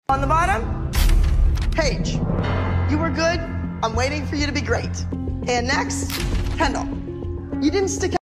On the bottom, Paige. You were good. I'm waiting for you to be great. And next, Kendall. You didn't stick out.